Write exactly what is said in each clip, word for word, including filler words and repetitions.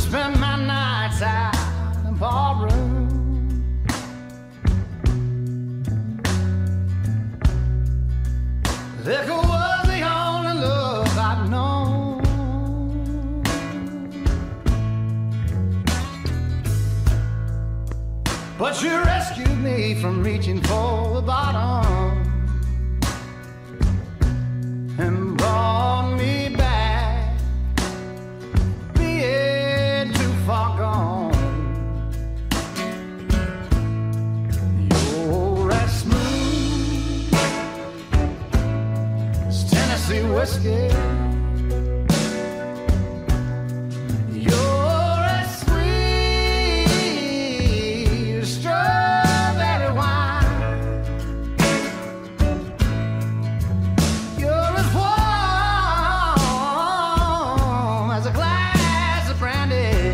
spend my nights out in the barroom. Liquor was the only love I'd known. But you rescued me from reaching for the bottom and brought me back, being too far gone. You're as smooth as Tennessee whiskey. You're as sweet as strawberry wine. You're as warm as a glass of brandy.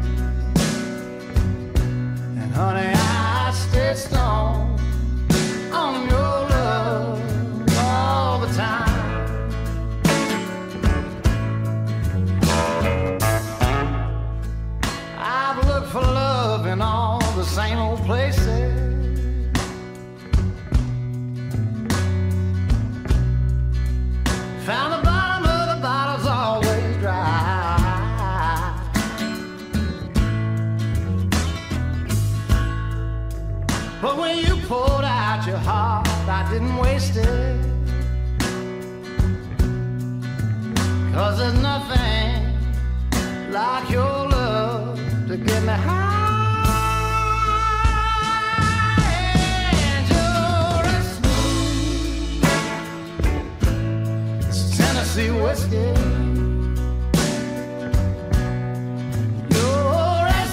And honey, I stay stoned on your love all the time. I've looked for love in all the same old places. Found the bottom of the bottle's always dry. But when you poured out your heart, I didn't waste it. 'Cause there's nothing like your love to get me high. And you're as smooth as Tennessee whiskey. You're as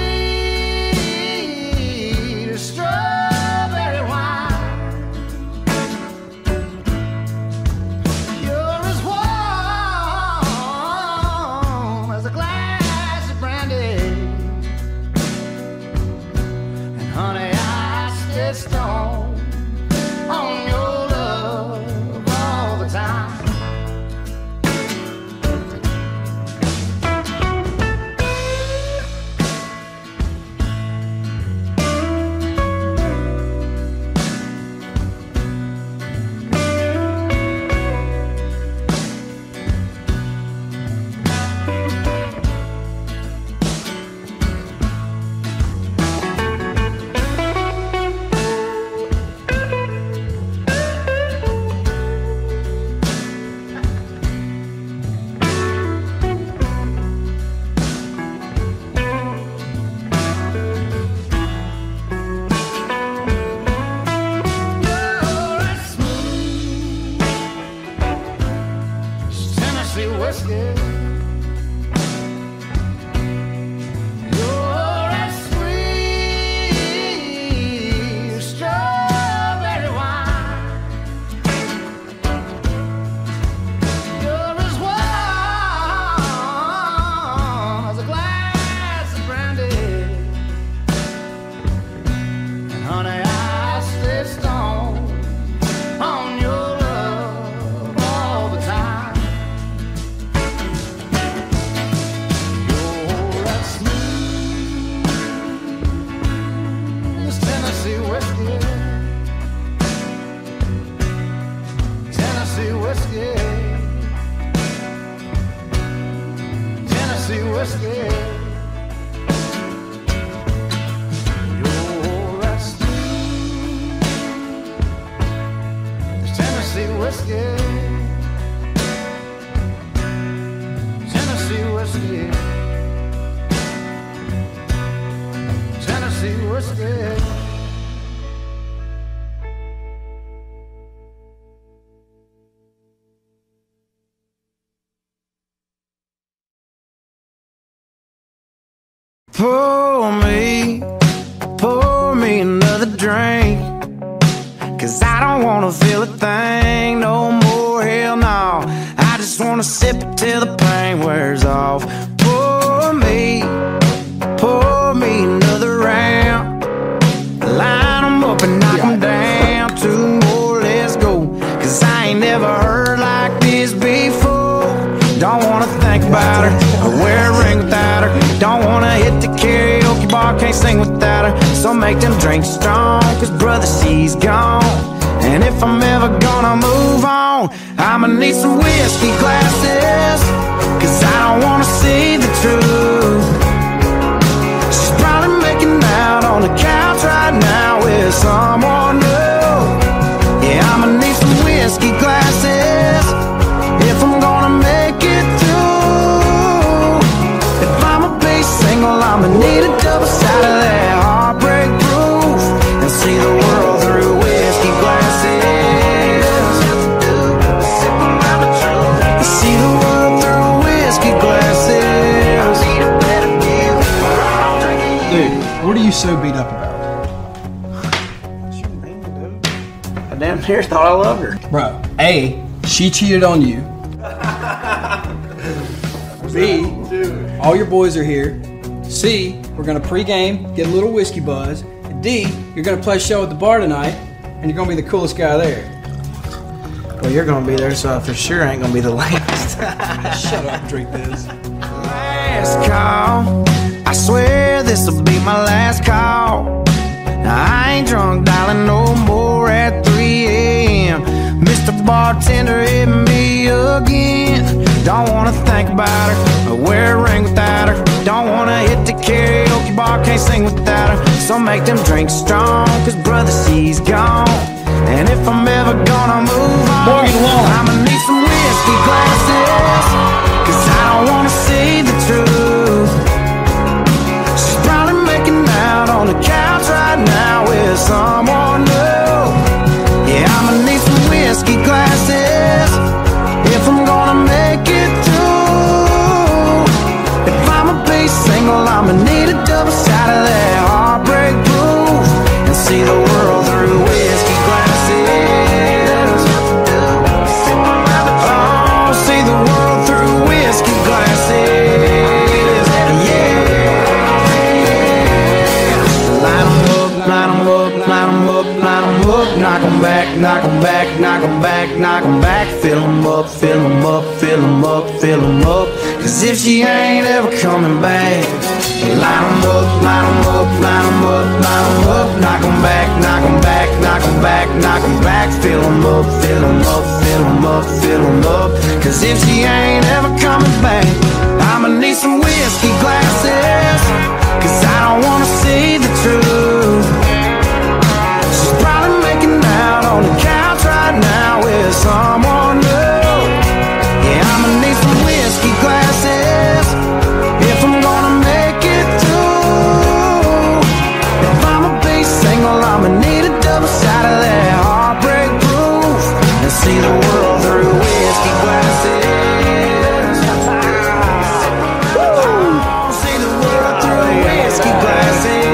sweet as strawberry wine. You're as warm as a glass of brandy. And honey, I stay stoned on your love all the time. You're as smooth as Tennessee whiskey. You're as sweet as strawberry wine. You're as warm as a glass of brandy. And honey, I stay stoned on your love all the time. You're as smooth as Tennessee whiskey. Tennessee whiskey. Tennessee whiskey. You're as smooth as Tennessee whiskey. Tennessee whiskey. Tennessee whiskey. Pour me, pour me another drink, 'cause I don't wanna feel a thing no more, hell no. I just wanna sip it till the pain wears off. Pour me, pour me another round. Line 'em up and knock 'em down. Two more, let's go, 'cause I ain't never heard like this before. Don't wanna think about her or wear a ring without her. Don't wanna hit the karaoke bar, can't sing without her. So make them drinks strong, cause brother, she's gone. And if I'm ever gonna move on, I'ma need some whiskey glasses, cause I don't wanna see the truth. She's probably making out on the couch right now with someone new. Yeah, I'ma need some whiskey glasses if I'm gonna make it through. If I'ma be single, I'ma need a double side of that heartbreak proof, and see the world through whiskey glasses. See the world through whiskey glasses. Dude, what are you so beat up about? I damn near thought I loved her. Bro, A, she cheated on you. B, all your boys are here. C, we're gonna pregame, get a little whiskey buzz. And D, you're gonna play a show at the bar tonight, and you're gonna be the coolest guy there. Well, you're gonna be there, so I for sure ain't gonna be the last. Shut up, drink this. Last call, I swear this'll be my last call. Now I ain't drunk, darling, no more at three A M Mister Bartender hit me again. Don't wanna think about her or wear a ring without her. Don't wanna hit the karaoke bar, can't sing without her. So make them drinks strong, cause brother, she's gone. And if I'm ever gonna move on, Morgan Wallen, I'ma need some whiskey glasses, cause I don't wanna see the truth. She's probably making out on the couch right now with someone new. Yeah, I'ma need some whiskey glasses if I'm gonna make it through. If I'ma be single, I'ma need a double side of that heartbreak proof, and see the world through whiskey glasses. Oh, see the world through whiskey glasses. Yeah. Line 'em up, line 'em up, line 'em up, line 'em up. Knock 'em back, knock 'em back, knock 'em back, knock 'em back. Fill 'em up, fill 'em up, fill 'em up, fill 'em up. Cause if she ain't ever coming back, line 'em up, line 'em up, line 'em up, line 'em up. Knock 'em back, knock 'em back, knock 'em back, knock 'em back. Fill 'em up, fill 'em up, fill 'em up, fill 'em up. Cause if she ain't ever coming back, I'ma need some whiskey glasses, cause I don't wanna see the truth. She's probably making out on the couch right now with someone new. Yeah, I'ma need some whiskey glasses if I'm gonna make it through. If I'ma be single, I'ma need a double side of that heartbreak proof, and see the world through whiskey glasses. Oh, see the world through whiskey glasses.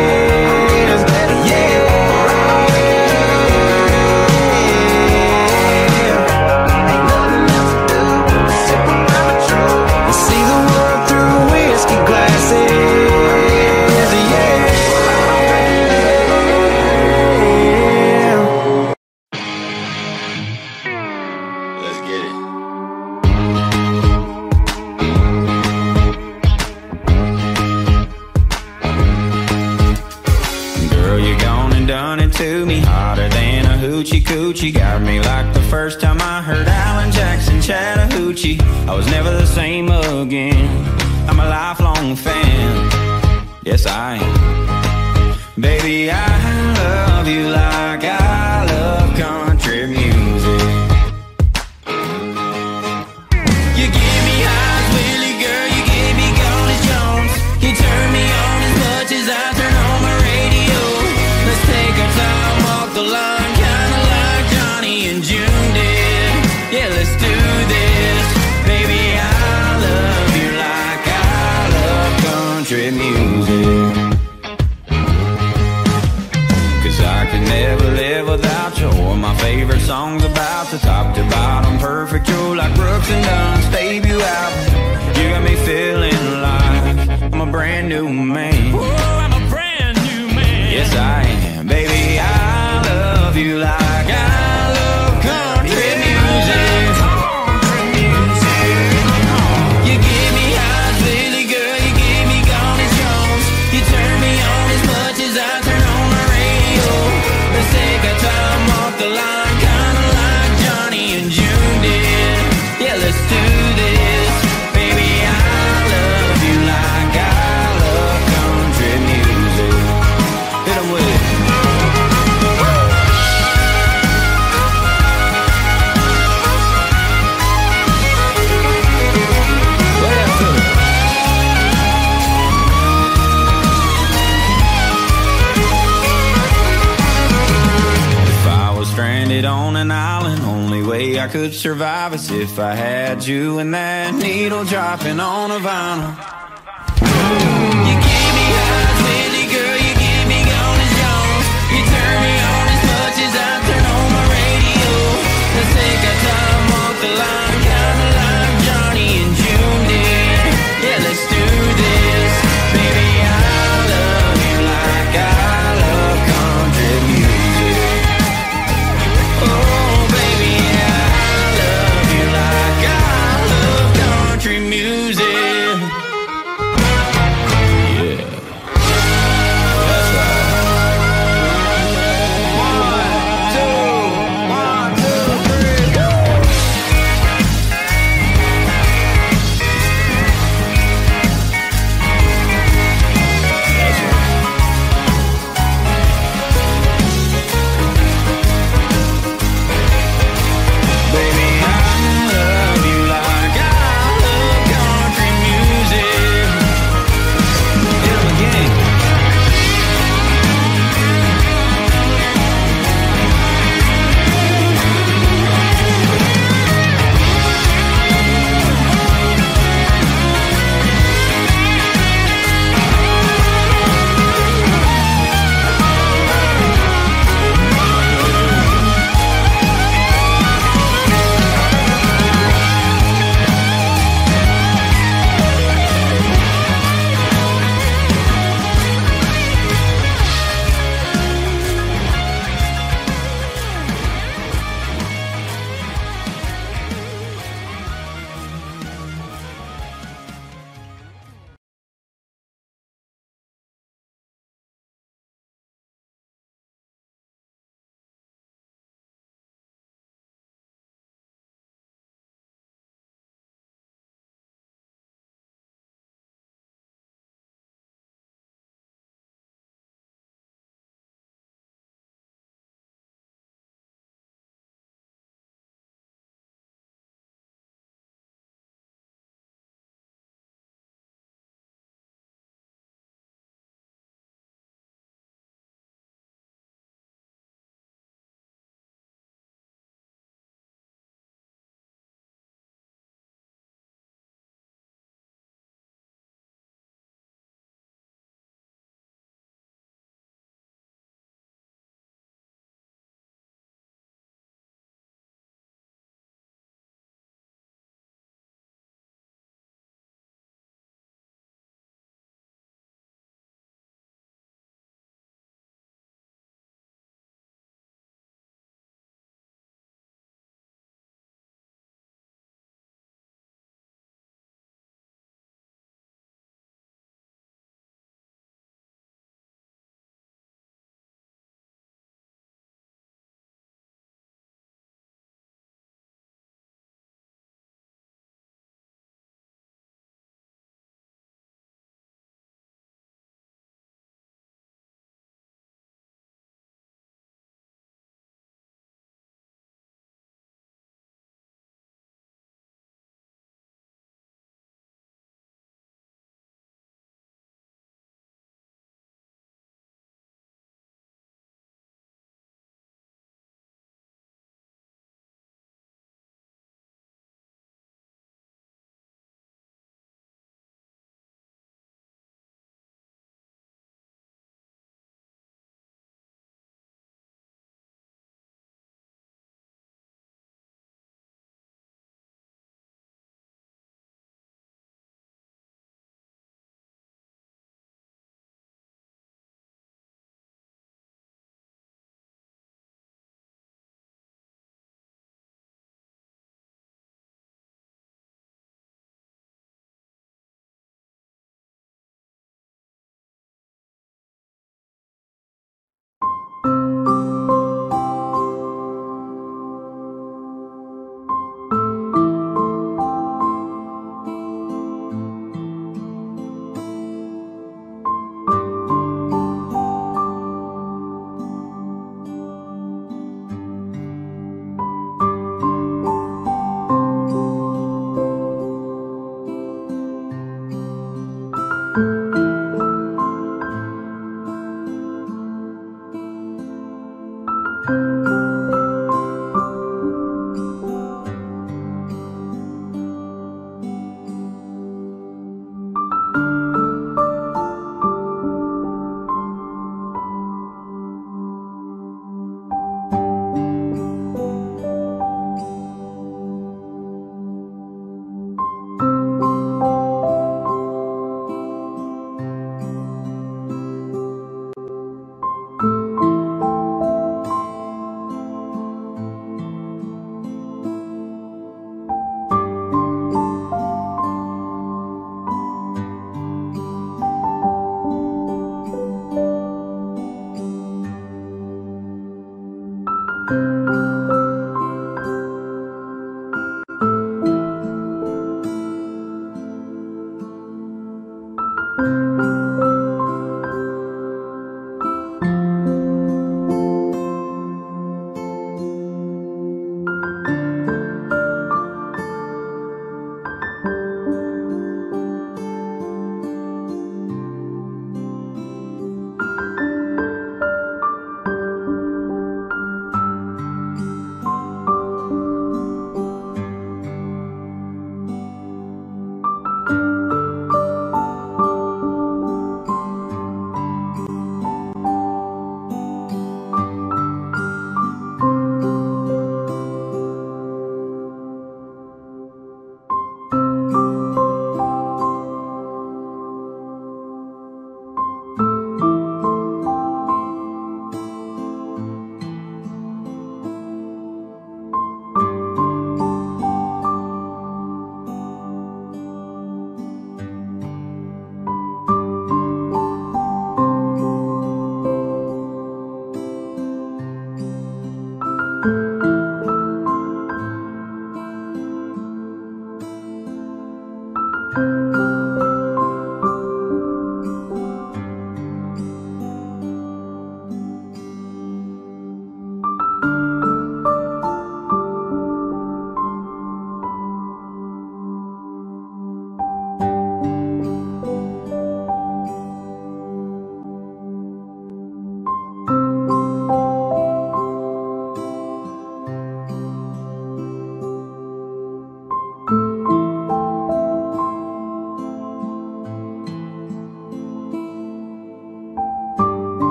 Coochie got me like the first time I heard Alan Jackson Chattahoochee. I was never the same again. I'm a lifelong fan. Yes, I am. Baby, I love you like I love country music. You give me highs, Willie, girl, you give me gone as Jones. You turn me on as much as I turn on my radio. Let's take our time, walk the line. Yeah, let's do this. Baby, I love you like I love country music. Cause I could never live without you. My favorite song's about the top to bottom, perfect, true like Brooks and Dunn's debut album. You got me feeling like I'm a brand new man. Whoa, I'm a brand new man. Yes, I am. Baby, I love you like I love country music. Country music. You give me highs, Lily girl, you give me gone darling, only way I could survive is if I had you and that needle dropping on a vinyl. You give me highs, Wendy, girl, you give me gone as Jones. You turn me on as much as I turn on my radio. Let's take our time, walk the line, kinda like Johnny and June did. Yeah, let's do this. Baby, I love you like I love country music. Oh, baby, I love you like I love country music.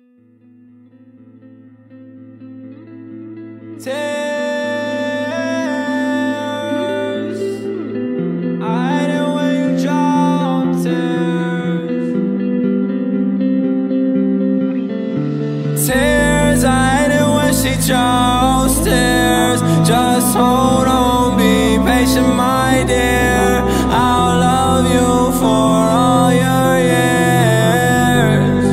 Tears, I hate it when you drop tears. Tears, I hate it when she drops tears. Just hold on, be patient, my dear. I'll love you for all your years.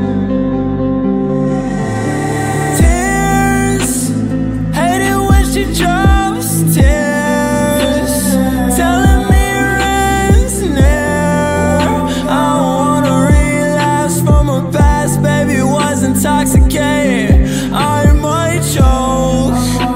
Tears, hate it when she drops tears, telling me your end's near. I don't wanna relapse from a past, baby, was intoxicated. I might choke,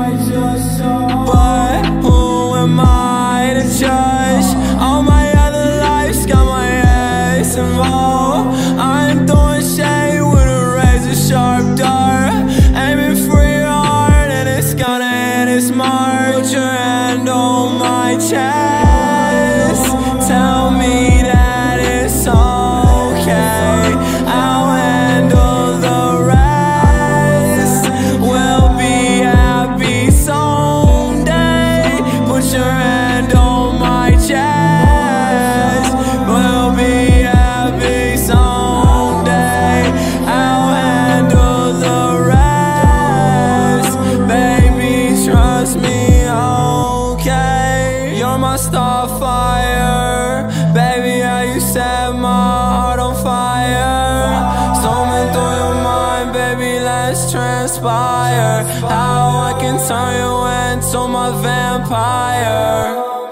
but who am I to judge? All my other lives got my ass involved. I'm throwing shade with a razor sharp dart, aiming for your heart and it's gonna hit its mark. Put your hand on my chest, tell me that it's okay. I'll handle the rest, we'll be happy someday. Put your hand on my chest, we'll be happy someday. I'll handle the rest, baby, trust me, okay. You're my starfire, baby, how you set my heart on fire. Storming through your mind, baby, let's transpire. How I can turn you into my vampire.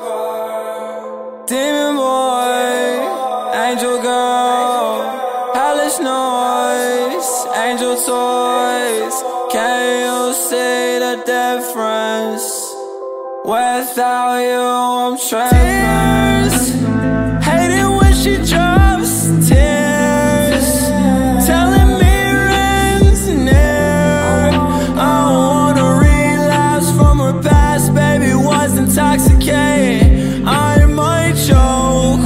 Demon boy, angel girl, hellish noise, angel toys. Can you see the difference? Without you, I'm trapped. Tears, hate it when she drops tears, telling me your end's near. I don't wanna relapse from her past, baby, was intoxicated. I might choke,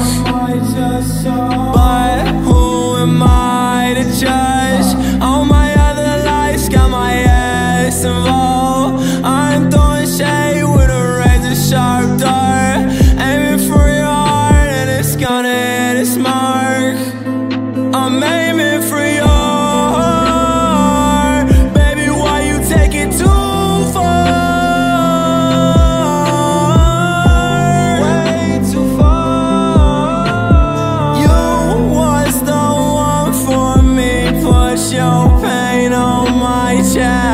but who am I to judge? All my other lives got my ass involved. I'm throwing shade with a razor sharp dart, aiming for your heart and it's gonna hit its mark. I'm aiming for your heart, baby, why you take it too far? Way too far. You was the one for me, put your pain on my chest.